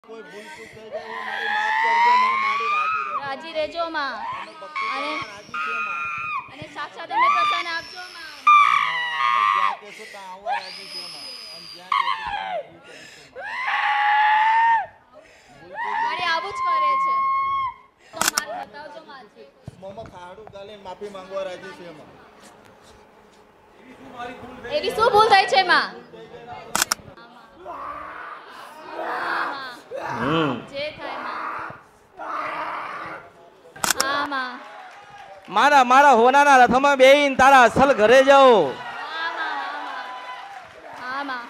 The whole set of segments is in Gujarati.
કોઈ ભૂલ ચૂક થઈ જાય મારી માફ કરજો માં, મારી રાજી રહેજો માં, અને રાજી છે માં. અને સાક્ષાત અમને પ્રસન્ન આપજો માં. અને જ્યાં કહેશો ત્યાં આવવા રાજી છે માં, અને જ્યાં કહેશો ત્યાં ભૂલ કરીશું માં. મારી આવું જ કરે છે તો મારું બતાવજો માજી. મોમાં ખાડું ગાલીને માફી માંગવા રાજી છે માં. એવી શું ભૂલ થઈ છે માં? જે થાય માં. હા માં. મારા મારા હોનાના રથમાં બેહીને તારા અસલ ઘરે જાઓ. હા માં.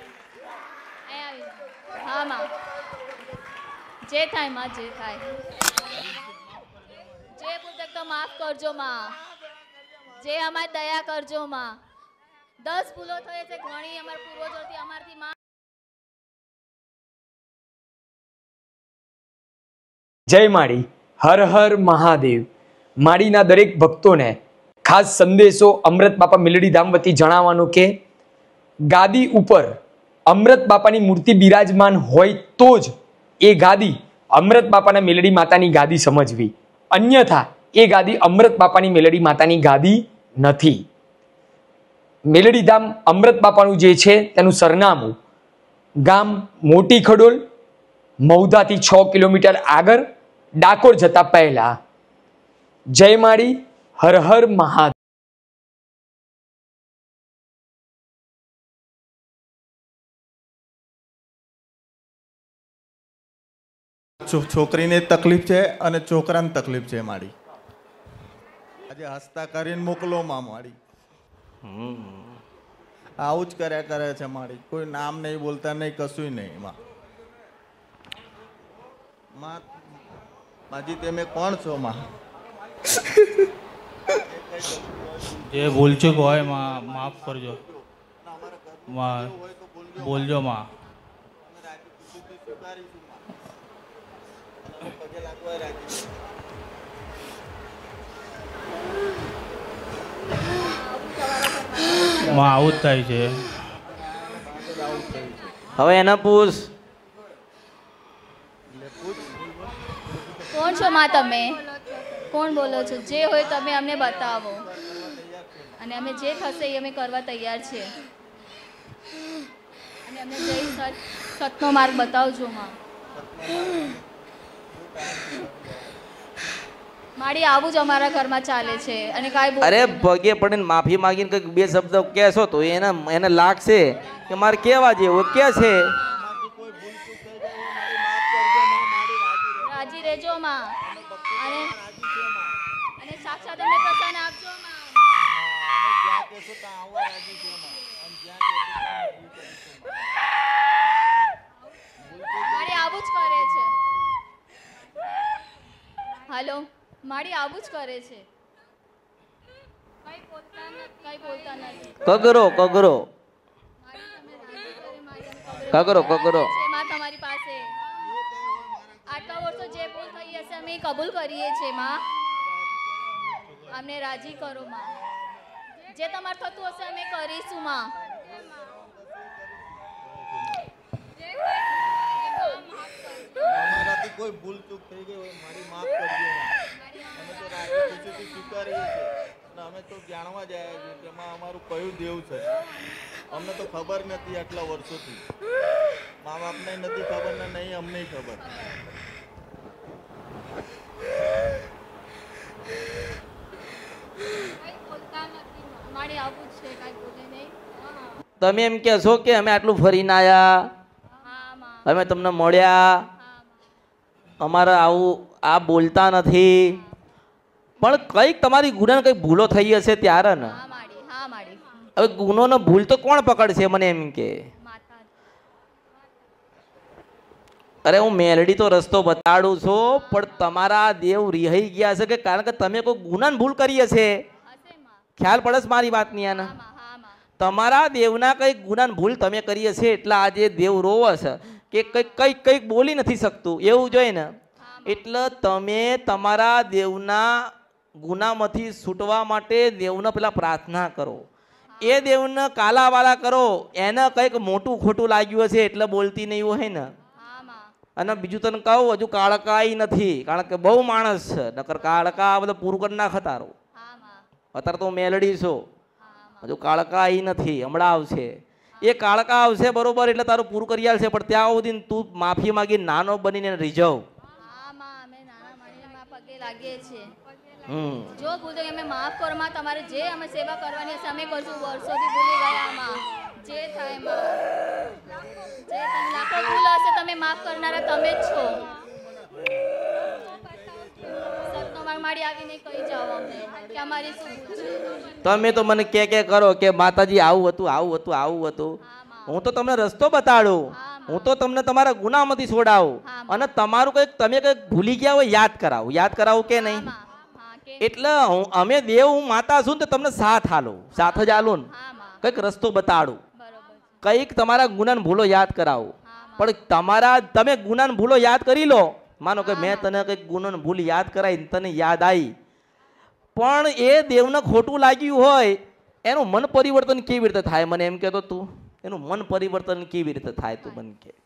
હા માં. જે થાય માં, જે થાય. જે ભૂલ તો માફ કરજો માં. જે અમારી દયા કરજો માં. 10 ભૂલો થઈ છે ઘણી અમાર પૂર્વજોથી અમારથી માં. જય માડી, હર હર મહાદેવ. માડીના દરેક ભક્તોને ખાસ સંદેશો અમૃત બાપા મેલડી ધામ વતી જણાવવાનું કે ગાદી ઉપર અમૃત બાપાની મૂર્તિ બિરાજમાન હોય તો જ એ ગાદી અમૃત બાપાના મેલડી માતાની ગાદી સમજવી, અન્યથા એ ગાદી અમૃત બાપાની મેલડી માતાની ગાદી નથી. મેલડી ધામ અમૃત બાપાનું જે છે તેનું સરનામું ગામ મોટી ખડોલ, મૌધાથી 6 કિલોમીટર આગળ, ડાકોર જતા પહેલા. જય માડી, હર હર મહાદેવ. છોકરીને તકલીફ છે અને છોકરાને તકલીફ છે મારી. આજે હસતા કરીને મોકલો માં મારી. આવું જ કર્યા કરે છે મારી. કોઈ નામ નહીં બોલતા, નહીં કશું નહીં માં. માજી તમે કોણ છો માં? જે ભૂલચૂક હોય માં માફ કરજો માં, બોલજો માં. માં આવું જ થાય છે. હવે એને પૂછ. કોણ છો માં તમે? કોણ બોલો છો? જે હોય તમે અમને બતાવો, અને અમે જે થશે એ અમે કરવા તૈયાર છીએ. અને અમને જય સતનો માર્ગ બતાવજો માં. માડી આવું જ અમારા ઘરમાં ચાલે છે. અને કાંઈ અરે પગે પડીને માફી માંગીને કંઈક 2 શબ્દ કહેશો તો એને લાગશે કે મારે કેવા જેવું કે છે. રાજી રહેજો માં, અને સાક્ષાત અમને પ્રસન્ન આપજો માં. અને જ્યાં કહેશો ત્યાં આવવા રાજી છે માં, અને જ્યાં કહેશો ત્યાં ભૂલ કરીશું માં. માડી આવું જ કરે છે. હાલો, માડી આવું જ કરે છે. કઈ બોલતા નથી. કગરો કગરો કગરો કગરો માં તમારી પાસે આટલા વર્ષો જે ભૂલ થઈ હશે અમે કબૂલ કરીએ છીએ માં. અમને રાજી કરો માં. જે તમારે થતું હશે અમે કરીશું માં. અમારાથી કોઈ ભૂલ ચૂક થઈ ગઈ હોય મારી માફ કરજો માં. અમે તો રાજી ખુશીથી સ્વીકારીએ છીએ, અને અમે તો જાણવા જ આવ્યા છીએ કે એમાં અમારું કયું દેવ છે. અમને તો ખબર નથી આટલા વર્ષોથી. મા બાપને નથી ખબર ને નહીં અમને ખબર. માડી આવું જ છે, કાંઈ બોલે નહીં. તમે એમ કહેશો કે અમે આટલું ફરીને આવ્યા, અમે તમને મળ્યા, અમારે આવું આ બોલતા નથી, પણ કંઈક તમારી ગુનાને કંઈક ભૂલો થઈ હશે ત્યારે ને. હવે ગુનો ને ભૂલ તો કોણ પકડશે મને એમ કે? અરે હું મેલડી તો રસ્તો બતાડું છું, પણ તમારા દેવ રિહાઈ ગયા છે કે કારણ કે તમે કોઈ ગુનાને ભૂલ કરી હશે. ખ્યાલ પડે છે મારી વાતની આને? તમારા દેવના કંઈક ગુનાને ભૂલ તમે કરી હશે એટલે આજે દેવ રોવે છે કે કંઈક કંઈક બોલી નથી શકતું એવું જોઈએ ને. એટલે તમે તમારા દેવના ગુનામાંથી છૂટવા માટે દેવને પેલા પ્રાર્થના કરો, એ દેવને કાલાવાલા કરો. એને કંઈક મોટું ખોટું લાગ્યું હશે એટલે બોલતી નહીં હોય ને. અને બીજું તને કહું હજુ કાળકાઈ નથી, કારણ કે બહુ માણસ છે, નકર કાળકા બધું પૂરું કરી નાખે તારું. હા માં. અત્યારે તો મેલડી છો, હા માં. હજુ કાળકાઈ નથી, હમણાં આવશે. એ કાળકા આવશે બરોબર એટલે તારું પૂરું કરી આલશે, પણ ત્યાં સુધી તું માફી માગી નાનો બનીને રીઝવ. હા માં, અમે નાના માણીને માં પગે લાગીએ છીએ. હમ જો ભૂલ થઈ અમે માફ કરો માં, તમારે જે અમે સેવા કરવાની હશે અમે કરશું. વર્ષોથી ભૂલી ગયા માં, જે થાય માં, જે તમે લાખો ભૂલ હશે તમે માફ કરનારા તમે જ છો. સતનો માર માડી આવીને કહી જાઓ અમને કે અમારી શું ભૂલ છે. તમે તો મને કે કરો કે માતાજી આવું હતું આવું હતું આવું હતું. હા માં. હું તો તમને રસ્તો બતાડું, હું તો તમને તમારા ગુનામાંથી છોડાવું, અને તમારું કંઈક તમે કંઈક ભૂલી ગયા હોય યાદ કરાવું. યાદ કરાવું કે નહીં? હા કે એટલે અમે દેવ હું માતા છું ને તો તમને સાથ હાલું, સાથ જ હાલું ને, હા માં. કંઈક રસ્તો બતાડું, બરોબર છે. કંઈક તમારા ગુનાને ભૂલો યાદ કરાવું. હા પણ તમારા તમે ગુનાને ભૂલો યાદ કરી લો, માનો કે મેં તને કંઈક ગુનાને ભૂલ યાદ કરાવી તને યાદ આવી, પણ એ દેવને ખોટું લાગ્યું હોય એનું મન પરિવર્તન કેવી રીતે થાય મને એમ કહેતો તું? એનું મન પરિવર્તન કેવી રીતે થાય તું મને કે?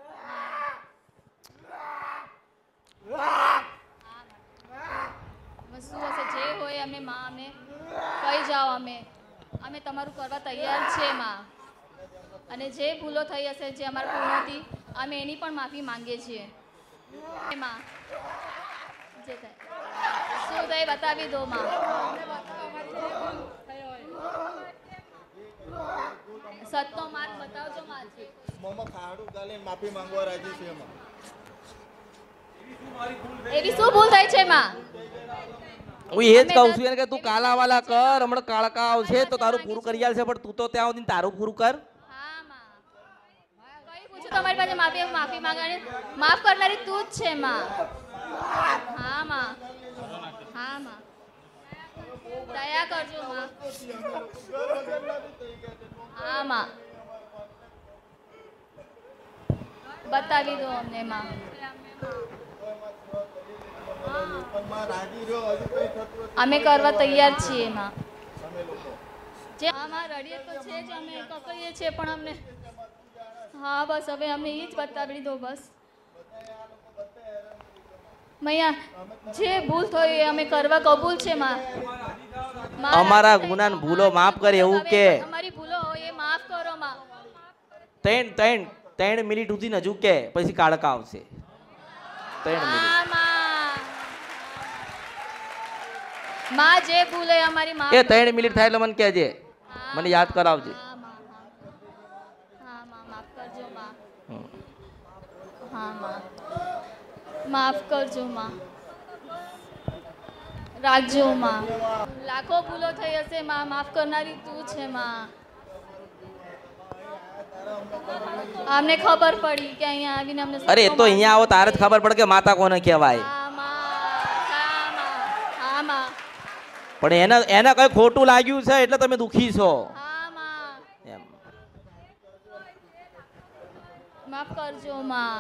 શું હશે જે હોય અમને માં અમને કહી જાઓ, અમે તમારું કરવા તૈયાર છે માં. અને જે ભૂલો થઈ હશે જે અમારા પૂર્ણથી અમે એની પણ માફી માંગીએ છીએ માં. જે થાય શું થાય બતાવી દો માં. સતનો માર્ગ બતાવજો માજી. મોંમાં ખાડું ગાલીને માફી માંગવા રાજી છે એમાં. એવી શું ભૂલ થઈ છે માં? હું એ જ કહું છું એને કે તું કાલાવાલા કર, હમણાં કાળકા આવશે તો તારું પૂરું કરી આલશે, પણ તું તો ત્યાં સુધી તારું પૂરું કર. હા માં. કઈ પૂછું તમારી પાસે માફી માંગવાની? માફ કરનારી તું જ છે માં. હા માં. હા માં. દયા કરજો માં. હા માં. બતાવી દો અમને માં. પણ માં રાજી રહ્યો, હજુ કંઈ થતું નથી. અમે કરવા તૈયાર છીએ માં. જે આમાં રડીએ તો છે જ, અમે કકડીએ છીએ પણ અમને હા બસ હવે અમને એ જ બતાવી દો બસ. મૈયા જે ભૂલ થઈ એ અમે કરવા કબૂલ છે માં. અમારા ગુનાને ભૂલો માફ કરે એવું કે. અમારી ભૂલો હોય એ માફ કરો માં. 3 મિનિટ સુધી હજુ કે પછી કાળકા આવશે. 3 મિનિટ. હા માં. માં જે ભૂલ હોય અમારી માફ. એ 3 મિનિટ થાય એટલે મને કહેજે, મને યાદ કરાવજે. હા માં. હા માં માફ કરજો માં. હા માં. માફ કરજો માં. રાખજો માં. લાખો ભૂલો થઈ હશે માં, માફ કરનારી તું છે માં. અમને ખબર પડી કે અહીંયા આવીને અમને અરે એ તો અહીંયા આવો તારે જ ખબર પડે કે માતા કોને કહેવાય. હા માં. હા માં. હા માં. પણ એને કઈ ખોટું લાગ્યું છે એટલે તમે દુખી છો હા માં. એમ. માફ કરજો માં.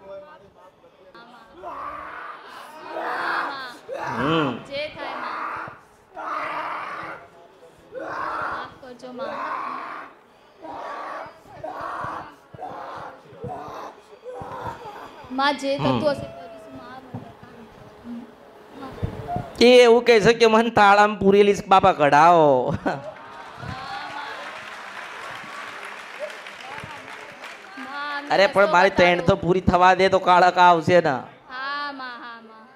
જે થાય માં. માફ કરજો માં. માં જે થતું હશે કરીશું માં. એ એવું કહે છે કે મને તાળામાં પૂરેલી બાપા કઢાવો. અરે પણ મારી 3 તો પૂરી થવા દે તો કાળકા આવશે ને. હા માં. હા માં.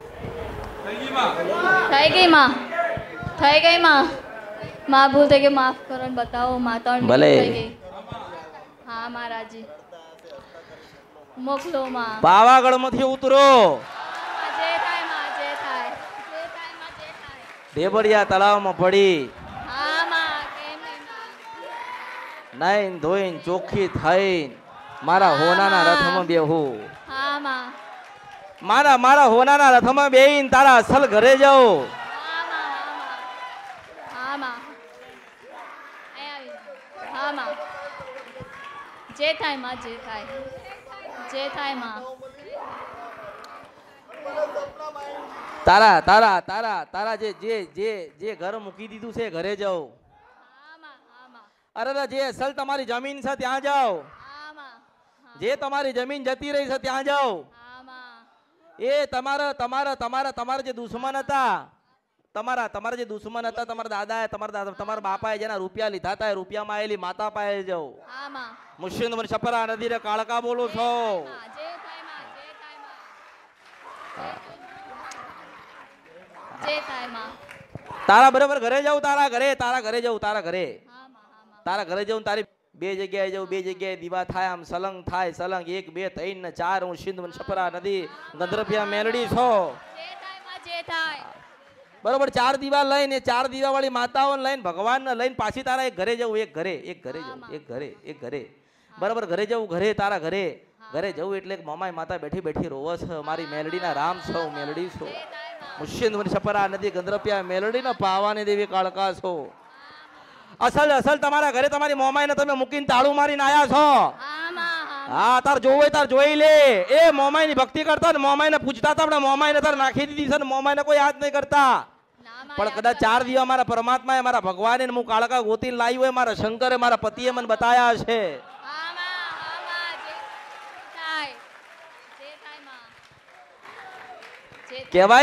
થઈ ગઈ માં. થઈ ગઈ માં. માં ભૂલ થઈ ગઈ, માફ કરો ને બતાવો માં. 3 મિનિટ ભલે. થઈ ગઈ. હા મહારાજી મોકલો માં. પાવાગઢ માંથી ઉતરો, જે થાય માં. જે થાય. જે થાય માં. જે થાય. દેવળિયા તળાવમાં પડી હા માં. કેમ નહીં માં. નાઈન ધોઈને ચોખ્ખી થઈને મારા હોનાના રથમાં બેહું. હા માં. મારા હોનાના રથમાં બેહીને તારા અસલ ઘરે જાઉં. હા માં. હા માં. હા માં. જે થાય માં. જે થાય. જે થાય માં. તારા જે ઘર મૂકી દીધું છે ઘરે જાઉં. હા માં. હા માં. અરે જે અસલ તમારી જમીન છે ત્યાં જાઓ. હા માં. જે તમારી જમીન જતી રહી છે ત્યાં જાઓ. હા માં. એ તમારા જે દુશ્મન હતા, તમારા જે દુશ્મન હતા, તમારા દાદાએ, તમારા બાપાએ જેના રૂપિયા લીધા હતા, એ રૂપિયામાં આવેલી માતા પાસે જાઓ. હા માં. મુશ્ચિંદ મને છપરા નદી રે કાળકા બોલું છો. હા, જે થાય માં, જે થાય માં. જે થાય માં. તારા બરાબર ઘરે જાઉં, તારા ઘરે જાઉં, તારા ઘરે હા માં, હા માં. તારા ઘરે જાઉં, તારી બે જગ્યાએ જાઉં, બે જગ્યાએ દીવા થાય, આમ સલંગ થાય, સલંગ 1 2 3 ને 4. હું સિંધ મને છપરા નદી ગંધરપિયા મેલડી છો. જે થાય માં, જે થાય. બરોબર, 4 દીવા લઈને, 4 દીવા વાળી માતાઓને લઈને, ભગવાનને લઈને પાછી તારા એક ઘરે જવું, એક ઘરે જવું, એક ઘરે બરાબર, ઘરે જવું, ઘરે તારા ઘરે જવું એટલે મમાઈ માતા બેઠી બેઠી રોવે છે, મારી મેલડીના રામ છો, મેલડી છો. મુશ્ચિંદ મને છપરા નદી ગંધરપિયા મેલડી ને પાવાની દેવી કાળકા છો. અસલ તમારા ઘરે તમારી મોમાઈને તમે મૂકીને તાળું મારીને આયા છો. હા માં, હા, તાર જોવું હોય તાર જોઈ લે. એ મોમાઈની ભક્તિ કરતા ને મોમાઈને પૂછતા હતા, પણ મોમાઈને તાર નાખી દીધી છે ને મોમાઈને કોઈ યાદ નહીં કરતા. પણ કદાચ 4 દીવા મારા પરમાત્માએ, મારા ભગવાને હું કાળકા ગોતીને લાવી હોય, મારા શંકરે, મારા પતિએ મને બતાયા છે. હા માં, હા માં. જે થાય, જે થાય માં. જે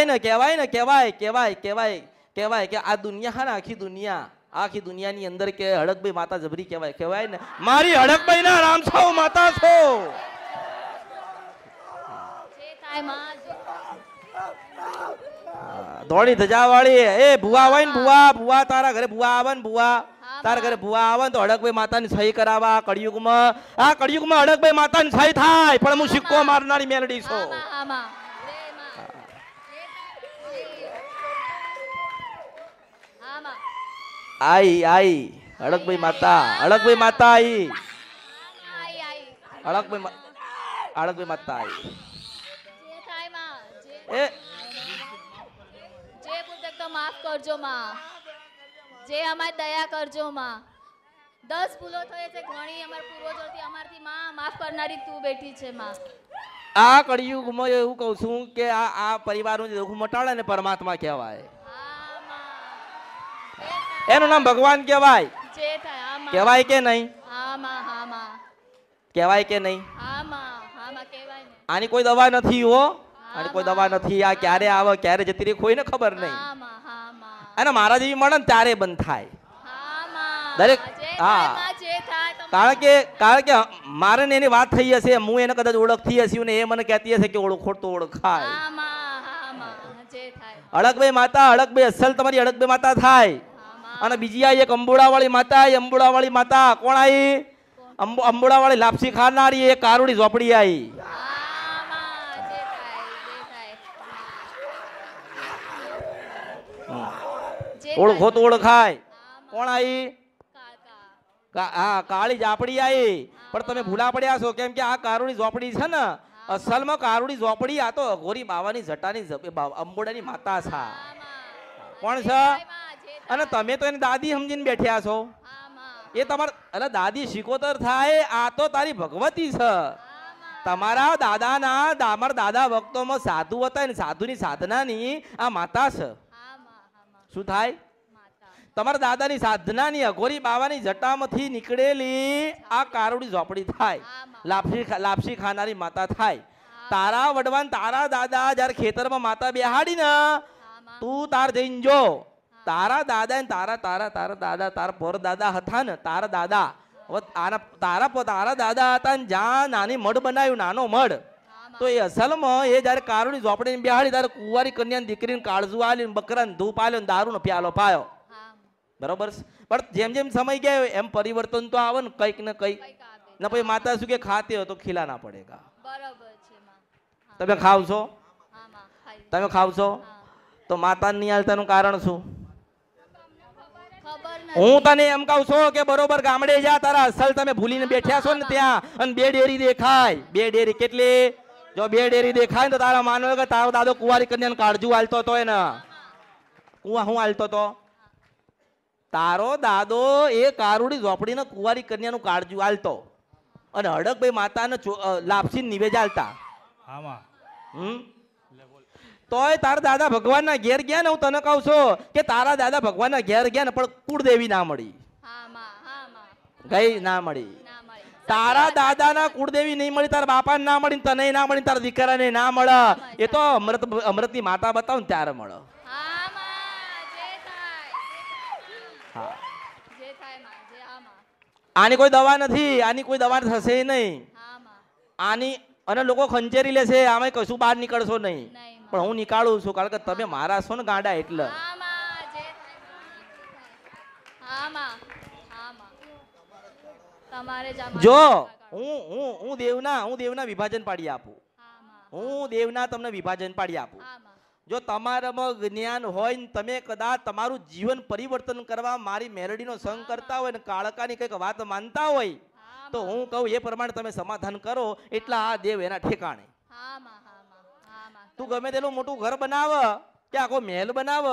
કહેવાય કે આ દુનિયા હા ને, આખી દુનિયાની અંદર કે હડકભાઈ માતા જબરી કહેવાય ને, મારી હડકભાઈ ના રામ છો, માતા છો. જે થાય માં. ધોળી ધજા વાળી એ ભુવા હોય ને, ભુવા તારા ઘરે ભુવા આવે ને, તારા ઘરે ભુવા આવે ને તો હડકભાઈ માતાની સહી કરાવવા. કળિયુગમાં હડકભાઈ માતાની સહી થાય, પણ હું સિક્કો મારનારી મેલડી છું. હા માં. જય માં. હા માં. આઈ હડકભાઈ માતા આઈ. આઈ, આઈ. હડકભાઈ માતા આઈ. જે થાય માં. એ જે પૂછે તો માફ કરજો માં. જે અમારી દયા કરજો માં. 10 ભૂલો થઈ છે ઘણી અમારા પૂર્વજોથી, અમારથી માં માફ કરનારી તું બેઠી છે માં. આ કળિયુગમાં એવું કહું છું કે આ પરિવારનું જે દુઃખ મટાડે ને પરમાત્મા કહેવાય. હા માં. એનું નામ ભગવાન કહેવાય. જે થાય. હા માં. કહેવાય કે નહીં? હા માં, હા માં. કહેવાય કે નહીં? હા માં, હા માં કહેવાય ને. આની કોઈ દવા નથી હો, આની કોઈ દવા નથી. આ ક્યારે આવે ક્યારે જતી રહી કોઈને ખબર નહીં. હા માં, હા માં. અને મારા જેવી મળે ને ત્યારે બંધ થાય હા માં. દરેક. જે થાય હા, માં, જે થાય તમે. કારણ કે મારે ને એની વાત થઈ હશે, હું એને કદાચ ઓળખતી હશે ને એ મને કહેતી હશે કે ઓળખો તો ઓળખાય. હા માં, હા માં. જે થાય. હડકભાઈ માતા, હડકભાઈ અસલ તમારી હડકભાઈ માતા થાય. હા માં. અને બીજી આ એક અંબોડાવાળી માતા, અંબોડાવાળી માતા કોણ આવી? અંબોડાવાળી લાપસી ખાનારી એ કારુડી ઝોપડી આવી. હા માં. જે થાય, જે થાય. ઓળખો તો ઓળખાય. કોણ આવી? કાકા. હા, કાળી ઝાપડી આવી. પણ તમે ભૂલા પડ્યા છો, કેમ કે આ કારુડી ઝોપડી છે ને, અસલમાં કારુડી ઝોપડી આ તો અઘોરી બાવાની જટાની અંબોડાની માતા છે. કોણ છે? અને તમે તો એની દાદી સમજીને બેઠ્યા છો. એ તમારા દાદી શિકોતર થાય, આ તો તારી ભગવતી છે. તમારા દાદા વખતોમાં સાધુ હતા ને, સાધુની સાધનાની આ માતા છે. શું થાય? તમારા દાદાની સાધનાની અઘોરી બાવાની જટામાંથી નીકળેલી આ કારુડી ઝોપડી થાય, લાપસી ખાનારી માતા થાય. તારા વડવાન તારા દાદા જ્યારે ખેતરમાં માતા બેહાડી ને, તું તાર જઈને જો, તારા દાદા ને તારા પર દાદા હતા ને, તારા દાદા હતા ને, જ્યાં નાની મઢ બનાવ્યું, નાનો મઢ, તો એ અસલમાં એ જયારે કારુડી ઝોપડીને બેહાડી ત્યારે કુંવારી કન્યાની દીકરીને કાળજુ આલ્યું, બકરાને ધૂપ આલ્યો, દારૂનો પ્યાલો પાયો. બરોબર. પણ જેમ જેમ સમય ગયો એમ પરિવર્તન તો આવે ને, કંઈક ને કંઈક. ને પછી માતા શું કે ખાતે હો તો ખીલા ના પડેગા. બરાબર છે માં. તમે ખાવ છો? હા માં, ખાઈ. તમે ખાવ છો તો માતાને નહીં હાલતાનું કારણ શું? ખબર નથી. હું તને એમ કહું છું કે બરોબર ગામડે જા, તારા અસલ તમે ભૂલીને બેઠ્યા છો ને ત્યાં, અને 2 ડેરી દેખાય. 2 ડેરી કેટલી? જો 2 ડેરી દેખાય ને તો તારા માનો કે તારો દાદો કુંવારી કન્યાને કાળજુ હાલતો હતો એને. હું હાલતો હતો? તારો દાદો એ કારુડી ઝોપડીને કુંવારી કન્યાનું કાળજુ હાલતો, અને હડકભાઈ માતાને લાપસી નિવેજ હાલતા. તોય તારા દાદા ભગવાનના ઘેર ગયા ને, હું તને કહું છું કે તારા દાદા ભગવાનના ઘેર ગયા ને, પણ કુળદેવી ના મળી. ગઈ ના મળી. તારા દાદાના કુળદેવી નહીં મળી, તારા બાપાને ના મળી, તને ના મળી, તારા દીકરાને ના મળે. એ તો અમૃતની માતા બતાવ ને ત્યારે મળે. હા માં જે થાય હા, જે થાય માં જે હા માં આની કોઈ દવા નથી, આની કોઈ દવા થશે નહીં. હા માં આની અને લોકો ખંચેરી લેશે, આમાં કશું બહાર નીકળશો નહીં. નહીં માં. પણ હું નીકાળું છું, કારણ કે તમે મારા છો ને ગાંડા એટલે. હા માં જે થાય હા માં હા માં તમારે જ આમાં જો કાઢો. હું દેવના વિભાજન પાડી આપું. હા માં હું દેવના તમને વિભાજન પાડી આપું. હા માં જો તમારામાં જ્ઞાન હોય ને તમે કદાચ તમારું જીવન પરિવર્તન કરવા મારી મેલડીનો સંગ કરતા હોય ને કાળકાની કંઈક વાત માનતા હોય હા તો હું કહું એ પ્રમાણે તમે સમાધાન કરો, એટલા આ દેવ એના ઠેકાણે. હા માં હા માં હા માં તું ગમે તેટલું મોટું ઘર બનાવ કે આખો મહેલ બનાવ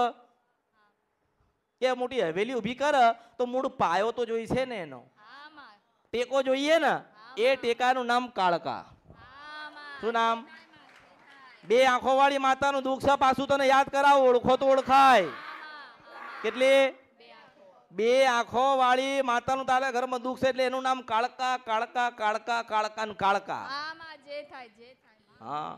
કે મોટી હવેલી ઊભી કર તો મૂળ પાયો તો જોઈશે ને, એનો હા માં ટેકો જોઈએ ને. એ ટેકાનું નામ કાળકા. હા માં શું નામ? બે આંખો વાળી માતાનું દુઃખ છે, પાછું તને યાદ કરાવો, ઓળખો તો ઓળખાય. કેટલી? બે આંખો વાળી માતાનું તારા ઘરમાં દુઃખ છે એટલે એનું નામ કાળકા કાળકા કાળકા કાળકા ને કાળકા. હા માં જે થાય જે થાય હા,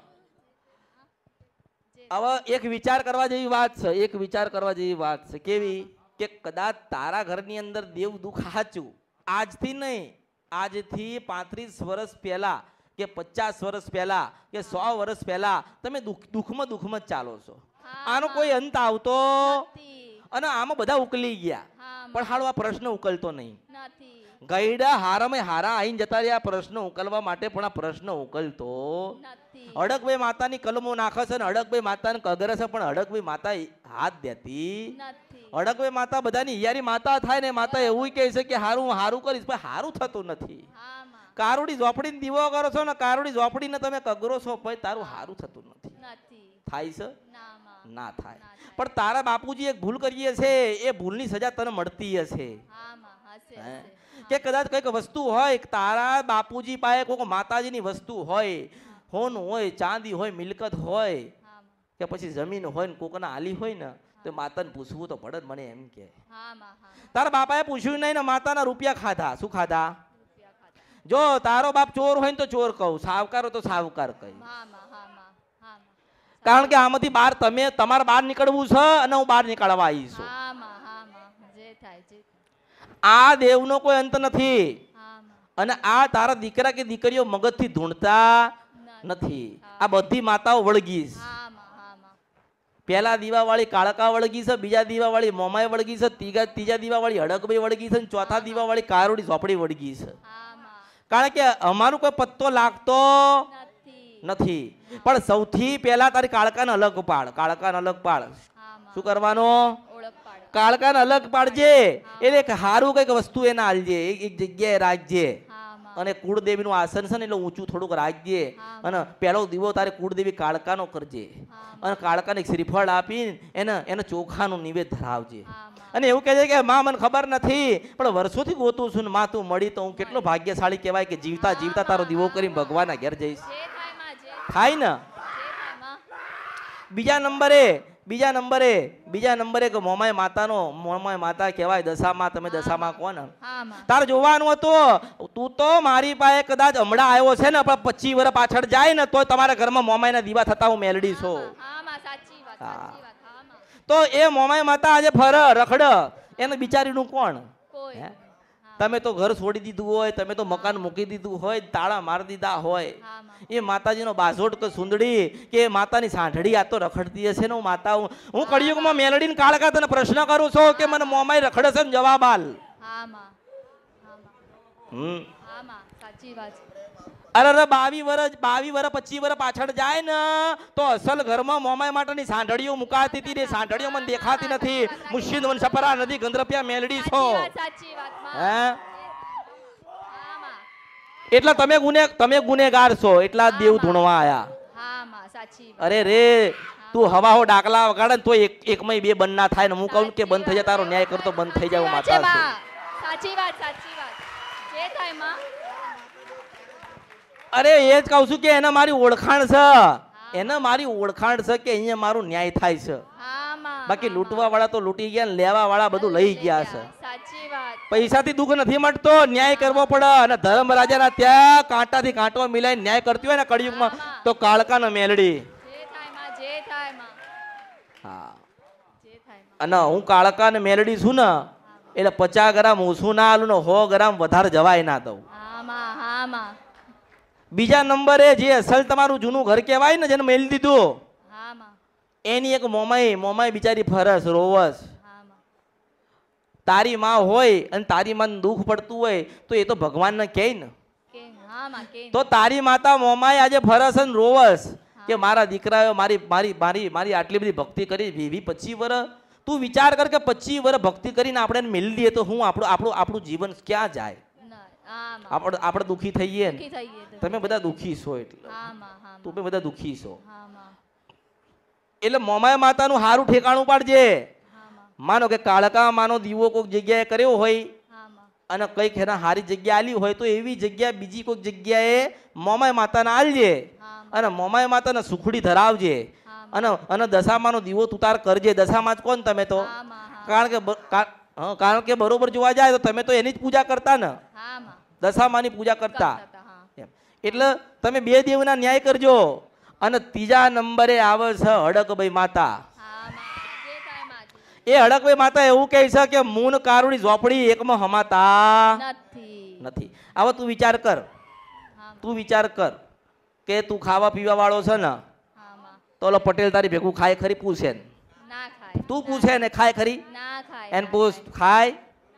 હવે એક વિચાર કરવા જેવી વાત છે, એક વિચાર કરવા જેવી વાત છે. કેવી? કે કદાચ તારા ઘરની અંદર દેવ દુઃખ સાચું આજથી નહીં, આજથી 35 વર્ષ પહેલા કે 50 વર્ષ પહેલા કે 100 વર્ષ પહેલા તમે દુઃખમાં જ ચાલો છો. આનો કોઈ અંત આવતો નથી અને આમાં બધા ઉકલી ગયા, હા પણ હાલો આ પ્રશ્ન ઉકલતો નહીં. નથી ગઈડા હારામાં હારા આઈને જતા રહ્યા પ્રશ્ન ઉકલવા માટે, પણ આ પ્રશ્ન ઉકલતો. નથી અડકભાઈ માતાની કલમો નાખે છે ને અડકભાઈ માતાને કગરે છે, પણ અડકભાઈ માતા હાથ દેતી નથી અડકભાઈ માતા બધાની હિયારી માતા થાય ને, માતા એવું કહે છે કે હારું હારું કરીશ, પણ હારું થતું નથી. હા માં કારુડી ઝોપડીને દીવો કરો છો ને, કારુડી ઝોપડીને તમે કગરો છો, પણ તારું હારું થતું નથી. નથી થાય છે? ના માં ના થાય. પણ તારા બાપુજી એક ભૂલ કરીએ છે, એ ભૂલની સજા તને મળતી હશે. હા માં હશે હે? હશે કે કદાચ કઈક વસ્તુ હોય, તારા બાપુજી પાસે કોઈ માતાજીની વસ્તુ હોય, હોનું હોય, ચાંદી હોય, મિલકત હોય, હા માં કે પછી જમીન હોય ને કોકના આલી હોય ને, તો માતાને પૂછવું તો પડે જ. મને એમ કે હા માં હા તારા બાપાએ પૂછ્યું નહીં ને, માતાના રૂપિયા ખાધા. શું ખાધા? રૂપિયા ખાતા જો તારો બાપ ચોર હોય ને તો ચોર કહું, સાવકાર હોય તો સાવકાર કહી. હા માં હા માં હા માં કારણ કે આમાંથી બહાર તમારે બહાર નીકળવું છે અને હું બહાર નીકળવા આવીશ. હા માં હા માં જે થાય જે થાય આ દેવનો કોઈ અંત નથી. હા માં અને આ તારા દીકરા કે દીકરીઓ મગજથી ધૂણતા નથી. આ બધી માતાઓ વળગી છે. હા માં હા માં પહેલા દીવાવાળી કાળકા વળગી છે, બીજા દીવાવાળી મોમાય વળગી છે, ત્રીજા દીવાવાળી હડકભાઈ વળગી છે, અને ચોથા દીવાવાળી કારોડી ઝોપડી વળગી છે. હા માં કારણ કે અમારું કોઈ પત્તો લાગતો નથી નથી. પણ સૌથી પહેલા તારી કાળકાને અલગ પાડ, કાળકાને અલગ પાડ. હા માં શું કરવાનો? ઓળખ પાડ કાળકાને અલગ પાડજે, એટલે એક હારું કઈક વસ્તુ એને આલજે, એક જગ્યાએ રાખજે. હા માં અને કુળદેવીનું આસન છે ને એટલે ઊંચું થોડુંક રાખજે. હા. અને પહેલો દીવો તારે કુળદેવી કાળકાનો કરજે. હા અને કાળકાને એક શ્રીફળ આપીને એને ચોખાનું નિવેદ ધરાવજે. હા માં અને એવું કહે છે કે માં મને ખબર નથી, પણ વર્ષોથી ગોતું છું ને માં તું મળી તો હું કેટલો ભાગ્યશાળી કહેવાય કે જીવતા જીવતા તારો દીવો કરીને ભગવાનના ઘેર જઈશ. જે થાય માં જે થાય ને? થાય માં બીજા નંબરે કે મોમાય માતા કહેવાય, દશામાં. તમે દશામાં કહો ને, હા માં તારે જોવાનું હતું. તું તો મારી પાસે કદાચ હમણાં આવ્યો છે ને, પણ 25 વર્ષ પાછળ જાય ને તો તમારા ઘરમાં મોમાયના દીવા થતા હું મેલડી છો. હા માં સાચી વાત હા માં તો એ મોમાય માતા આજે ફર રખડ, એને બિચારીનું કોણ? કોઈ હે? હા તમે તો ઘર છોડી દીધું હોય, તમે તો મકાન મૂકી દીધું હોય, તાળા મારી દીધા હોય, હા માં એ માતાજીનો બાઝોટ કે સુંદડી કે માતાની સાંઢળી આ તો રખડતી હશે ને. હું માતા હું કળિયુગમાં મેલડીને કાળકા તને પ્રશ્ન કરું છું કે મને મોમાય રખડે છે ને જવાબ આલ. હા માં હા માં સાચી વાત છે. અરે 22 વર્ષ 25 વર્ષ પાછળ જાય ને તો અસલ ઘરમાં મોમાય માટેની સાંઢળીઓ મુકાતી હતી, ને સાંઢળીઓ મને દેખાતી નથી. મુશીદ વંશપરા નદી ગંદ્રપિયા મેલડી છો. સાચી વાત માં હે? હા માં એટલે તમે ગુનેગાર છો, એટલા જ દેવ ધૂણવા આયા. હા માં સાચી વાત અરે રે, તું હવા હો ડાકલા વગાડે ને તો એકમાં બે બંધ ના થાય ને. હું કહું કે બંધ થઈ જાય, તારો ન્યાય કરતો બંધ થઈ જાય. હું માતા છું. સાચી વાત જે થાય માં અરે એ જ કહું છું કે એને મારી ઓળખાણ છે, એને મારી ઓળખાણ છે કે અહીંયા મારું ન્યાય થાય છે. હા માં બાકી લૂંટવા વાળા તો લૂંટી ગયા ને લેવા વાળા બધું લઈ ગયા છે. સાચી વાત પૈસાથી દુઃખ નથી મળતો, ન્યાય કરવો પડે. અને ધર્મરાજાના ત્યાં કાંટાથી કાંટો મિલાઈ ન્યાય કરતી હોય ને કળિયુગમાં તો કાળકાનો મેલડી. જે થાય માં, જે થાય માં, હા, જે થાય માં. અને હું કાળકાને મેલડી છું ને એટલે 50 ગ્રામ ઓછું ના આલું ને 100 ગ્રામ વધારે જવાય ના દઉં. હા માં, હા માં, બીજા નંબરે જે અસલ તમારું જૂનું ઘર કહેવાય ને જેને મેલી દીધું હા માં, એની એક મોમાઈ બિચારી ફરસ રોવસ. હા માં. તારી માં હોય અને તારી માં દુઃખ પડતું હોય તો એ તો ભગવાનને કહે ને. કે હા માં, કે તો તારી માતા મોમાઈ આજે ફરસ અને રોવસ કે મારા દીકરાએ મારી મારી મારી મારી આટલી બધી ભક્તિ કરી 20-25 વર્ષ. તું વિચાર કર કે 25 વર્ષ ભક્તિ કરીને આપણે એને મેલી દઈએ તો હું આપણું જીવન ક્યાં જાય? ના, હા માં. આપણે દુઃખી થઈએ ને. દુઃખી થઈએ તો. તમે બધા દુઃખી છો એટલે હા માં, હા તું માં, બી બધા દુઃખી છો હા માં, એટલે મોમાઈ માતાનું સારું ઠેકાણું પાડજે. હા માં, માનો કે કાળકા માનો દીવો કોઈક જગ્યાએ કર્યો હોય હા માં. અને કંઈક એના સારી જગ્યા આલી હોય તો એવી જગ્યા બીજી કોઈક જગ્યાએ મોમાઈ માતાને આલજે હા માં, અને મોમાઈ માતાને સુખડી ધરાવજે. હા માં, અને દશામાનો દીવો તુતાર કરજે. દશામાં જ કોણ તમે તો? હા માં, હા. કારણ કે બરોબર જોવા જાય તો તમે તો એની જ પૂજા કરતા ને, હા માં. દશામાની પૂજા કરતા. કરતા હતા, હા. એમ. એટલે તમે 2 દેવના ન્યાય કરજો. અને ત્રીજા નંબરે આવે છે હડકભાઈ માતા. હા માં, જે થાય માં. એ હડકભાઈ માતા એવું કહે છે કે મૂન કારુડી ઝોપડી એકમાં હમાતા નથી. નથી. હવે તું વિચાર કર, હા માં, તું વિચાર કર કે તું ખાવા પીવા વાળો છે ને હા માં. તો ઓલો પટેલ તારી ભેગું ખાય ખરી? પૂછે ને ના ખાય. તું પૂછે ને ખાય ખરી? ના ખાય. એને પૂછ ખાય?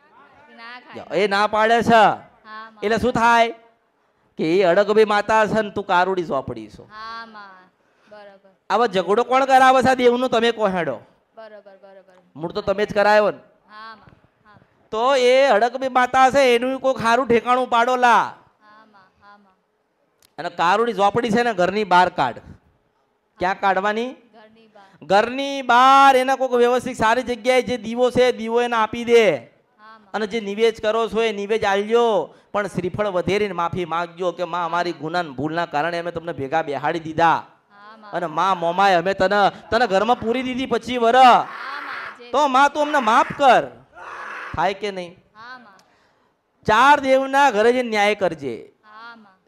ના ખાય. એ ના પાડે છે હા માં. એટલે શું થાય કે એ હડકભાઈ માતા છે ને તું કારુડી ઝોપડી છો. હા માં. બરોબર, હવે ઝઘડો કોણ કરાવે છે દેવનું? તમે કહો હેડો. બરોબર, બરોબર. મૂળ તો તમે જ કરાયો ને. હા માં, હા. તો એ હડકભાઈ માતા છે એનું કોઈ સારું ઠેકાણું પાડો લા. હા માં, હા માં. અને કારુડી ઝોપડી છે ને ઘરની બહાર કાઢ. ક્યાં કાઢવાની? ઘરની બહાર. ઘરની બહાર એના કોઈક વ્યવસ્થિત સારી જગ્યાએ જે દીવો છે દીવો એને આપી દે. હા માં. અને જે નિવેજ કરો છો એ નિવેજ આલજો, પણ શ્રીફળ વધેરીને માફી માંગજો કે માં અમારી ગુના ભૂલના કારણે અમે તમને ભેગા બેહાડી દીધા. હા માં. અને માં મોમાય અમે તને ઘરમાં પૂરી દીધી 25 વર્ષ, હા માં, જે. તો માં તું અમને માફ કર. થાય કે નહીં? હા માં, 4 દેવના ઘરે જઈને ન્યાય કરજે. હા માં.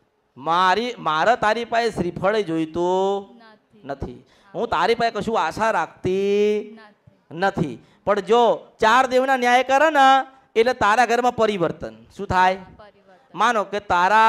મારે તારી પાસે શ્રીફળ જોઈતું નથી. નથી. હું તારી પાસે કશું આશા રાખતી નથી. નથી. પણ જો 4 દેવના ન્યાય કરે ને એટલે તારા ઘરમાં પરિવર્તન શું થાય? પરિવર્તન. માનો કે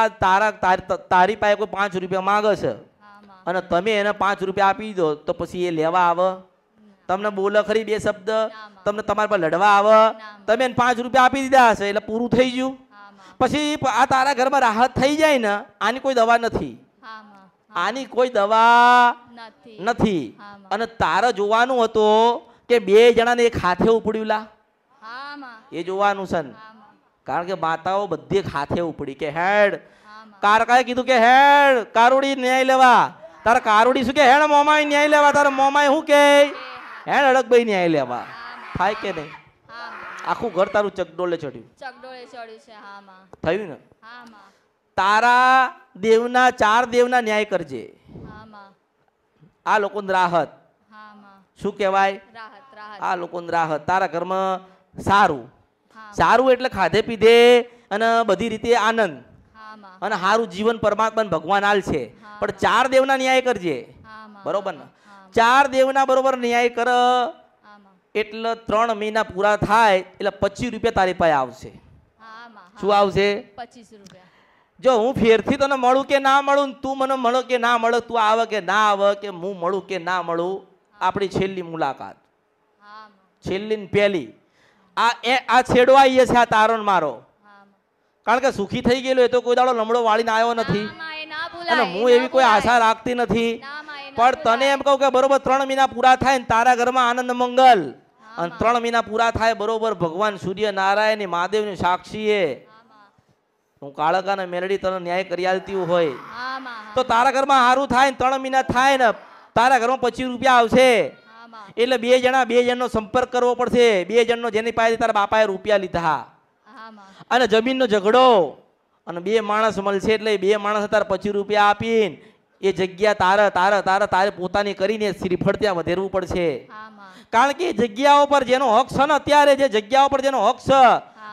તારી પાસે કોઈ 5 રૂપિયા માંગે છે હા માં. અને તમે એને 5 રૂપિયા આપી દો તો પછી એ લેવા આવે? તમને બોલે ખરી 2 શબ્દ? તમને તમારા પર લડવા આવે? તમે એને 5 રૂપિયા આપી દીધા હશે એટલે પૂરું થઈ ગયું. હા માં. પછી આ તારા ઘરમાં રાહત થઈ જાય ને, આની કોઈ દવા નથી. હા માં. આની કોઈ દવા નથી. નથી. હા માં. અને તારે જોવાનું હતું કે 2 જણાને એક હાથે ઉપડ્યું લા, હા માં. એ જોવાનું છે ને. હા માં. કારણ કે માતાઓ બધી હાથે ઉપડી કે હેડ. હા માં. કારકાએ કીધું કે હેડ કારુડી ન્યાય લેવા. તારા કારુડી શું કે હેડ મોમાઈ ન્યાય લેવા. તારા મોમાઈ શું કે હેડ હડકભાઈ ન્યાય લેવા. થાય કે નહીં? હા માં. આખું ઘર તારું ચકડોલે ચડ્યું. ચકડોળે ચડ્યું છે. હા માં. થયું ને? હા માં. તારા દેવના 4 દેવના ન્યાય કરજે. હા માં. આ લોકોને રાહત હા માં. શું કહેવાય? રાહત, રાહત. આ લોકોને રાહત. તારા ઘરમાં સારું હા. સારું એટલે ખાધે પીધે અને બધી રીતે આનંદ હા માં. અને સારું જીવન પરમાત્મા ભગવાન આલ છે. પણ 4 દેવના ન્યાય કરજે. હા માં. બરોબર ને? હા. 4 દેવના બરોબર ન્યાય કર હા માં. એટલે 3 મહિના પૂરા થાય એટલે 25 રૂપિયા તારી પાસે આવશે. હા માં. શું આવશે? 25 રૂપિયા. જો હું ફેરથી તને મળું કે ના મળું, તું મને મળો કે ના મળો, તું આવે કે ના આવે, કે હું મળું કે ના મળું, આપણી છેલ્લી મુલાકાત, હા માં. છેલ્લી ને પહેલી આ છેડો આવીએ છે આ તારો ને મારો. હા માં. કારણ કે સુખી થઈ ગયેલો એ તો કોઈ દાડો લમડો વાળીને આવ્યો નથી ના માં, એ ના ભૂલાય, અને એ હું ના એવી કોઈ ભૂલાય. આશા રાખતી નથી. ના માં, એ ના પણ તને ભૂલાય. એમ કહું કે બરોબર 3 મહિના પૂરા થાય ને તારા ઘરમાં આનંદ મંગલ, હા અને માં. 3 મહિના પૂરા થાય બરોબર ભગવાન સૂર્ય નારાયણ મહાદેવની સાક્ષી એ હા માં. હું કાળકાને મેલડી તને ન્યાય કરી આલતી હોય હા માં. તો તારા ઘરમાં સારું થાય ને 3 મહિના થાય ને તારા ઘરમાં 25 રૂપિયા આવશે. હા માં. એટલે 2 જણનો સંપર્ક કરવો પડશે. 2 જણનો જેની પાસે તારા બાપાએ રૂપિયા લીધા હા માં. અને જમીનનો ઝઘડો અને 2 માણસ મળશે એટલે 2 માણસ તારે 25 રૂપિયા આપીને એ જગ્યા તારે પોતાની કરીને શ્રીફળ ત્યાં વધેરવું પડશે. હા માં. કારણ કે જગ્યાઓ પર જેનો હક છે ને અત્યારે જે જગ્યાઓ પર જેનો હક છે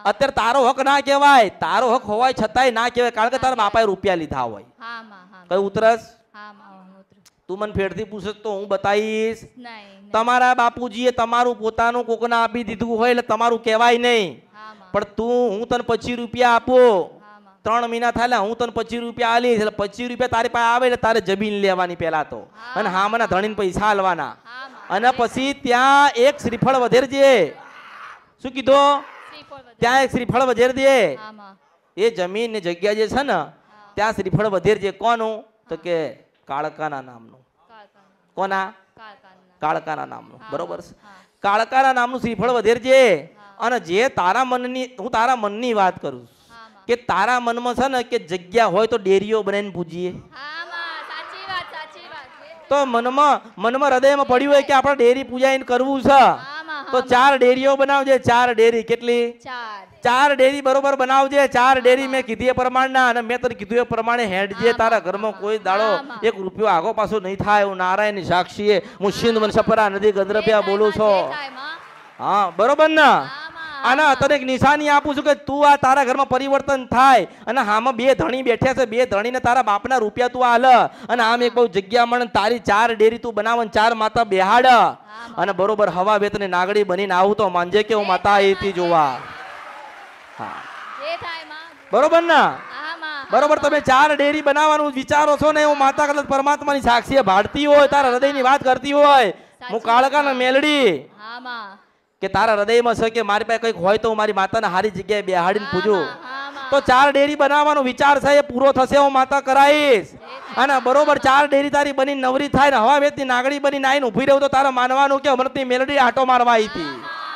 અત્યારે તારો હક ના કહેવાય, તારો હક હોવાય છતાંય ના કહેવાય, કારણ કે તારા બાપાએ રૂપિયા લીધા હોય. હા માં હા કઈ ઉતરસ? હા માં હું ઉતરું. તું મને ફેરથી પૂછે તો હું બતાવીશ. નહીં તમારા બાપુજીએ તમારું પોતાનું કોકના આપી દીધું હોય એટલે તમારું કહેવાય નહીં. હા માં પણ તું, હું તને 25 રૂપિયા આપો, હા માં 3 મહિના થાય એટલે હું તને 25 રૂપિયા આલીશ, એટલે 25 રૂપિયા તારી પાસે આવે એટલે તારે જમીન લેવાની પહેલા તો, અને હા મને ધણીને પૈસા આલવાના, હા માં અને પછી ત્યાં એક શ્રીફળ વધેરજે. શું કીધું? શ્રીફળ વધે. ત્યાં એક શ્રીફળ વધેરજે. હા માં એ જમીન ને જગ્યા જે છે ને ત્યાં શ્રીફળ વધેરજે. કોનું? તો કે કાળકાના નામનું. કાળકાના કોના? કાળકાના. કાળકાના નામનું. બરોબર છે. હા. કાળકાના નામનું શ્રીફળ વધેરજે. અને જે તારા મનની, હું તારા મનની વાત કરું છું, હા માં કે તારા મનમાં છે ને કે જગ્યા હોય તો ડેરીઓ બનાવીને પૂજીએ. હા માં સાચી વાત સાચી વાત. તો મનમાં હૃદયમાં પડ્યું હોય કે આપણે ડેરી પૂજાઈને કરવું છે, હા માં તો 4 ડેરીઓ બનાવજે. 4 ડેરી. કેટલી? 4. 4 ડેરી બરોબર બનાવજે. 4 ડેરી મેં કીધી એ પ્રમાણના, અને મેં તને કીધું એ પ્રમાણે હેડજે. તારા ઘરમાં કોઈ દાડો 1 રૂપિયો આગો પાછો નહીં થાય. હું નારાયણની સાક્ષીએ, હું સિંધ વનસપરા નદી ગંદ્રપિયા બોલું છું. હા બરોબર ને? આના તને એક નિશાની આપું છું કે તું આ તારા ઘરમાં પરિવર્તન થાય, અને આમાં 2 ધણી બેઠ્યા છે, 2 ધણીને તારા બાપના રૂપિયા તું આલ, અને આમ એક બહુ જગ્યા મળે તારી 4 ડેરી તું બનાવ, 4 માતા બેહાડ, અને બરોબર હવા વેતની નાગડી બનીને આવું તો માનજે કે હું માતા અહીંથી જોવા. હા બરોબર ને? બરોબર. તમે 4 ડેરી બનાવવાનું વિચારો છો ને, હું માતા કદાચ પરમાત્માની સાક્ષીએ ભાડતી હોય, તારા હૃદયની વાત કરતી હોય, હું કાળકાના મેલડી, કે તારા હૃદયમાં છે કે મારી પાસે કંઈક હોય તો હું મારી માતાને હારી જગ્યાએ બેહાડીને પૂજું, તો 4 ડેરી બનાવવાનો વિચાર છે એ પૂરો થશે, હું માતા કરાવીશ. અને બરોબર 4 ડેરી તારી બની નવરી થાય ને હવા વેતની નાગડી બની આવીને ઊભી રહું તો તારે માનવાનું કે અમૃતની મેલડી આટો મારવા આવી હતી.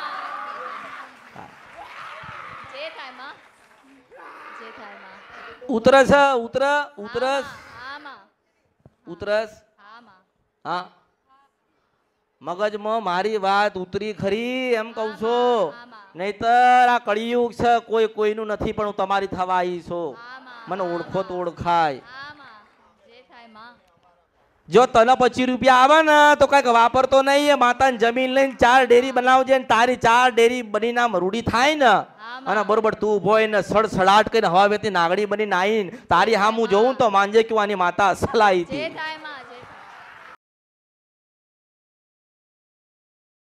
ઉતરસ ઉતરસ ઉતરસ. હા મગજમાં મારી વાત ઉતરી ખરી એમ કહું છું, નહીતર આ કળિયુગ છે, કોઈ કોઈનું નથી, પણ હું તમારી થવા આવી છું. મને ઓળખો તો ઓળખાય. જો તને 25 રૂપિયા આવે ને તો કઈક વાપરતો નહીં, માતાની જમીન લઈને 4 ડેરી બનાવજે, ને તારી 4 ડેરી બની નામ રૂડી થાય ને, અને બરોબર તું ઉભો ને સડસડાટ કરીને હવા વેતી નાગડી બની નાઈને તારી હામું જોઉં તો માનજે કે આની માતા અસલાઈ હતી.